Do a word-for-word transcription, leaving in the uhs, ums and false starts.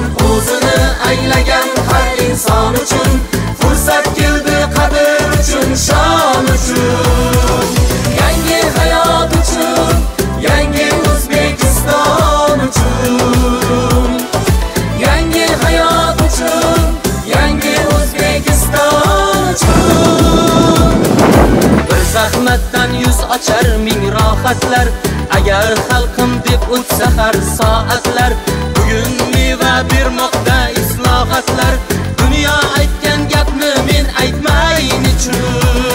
o'zini anglagan har inson uchun fursat keldi qadr uchun, shon uchun. Yangi hayot uchun, yangi O'zbekiston uchun. Yangi hayot uchun, yangi O'zbekiston uchun. Bir zahmatdan yuz ochar ming rohatlar, agar xalqim deb o'tsa har soatlar. Bugun meva bermoqda islohotlar, dunyo aytgan gapni men aytmayin uchun.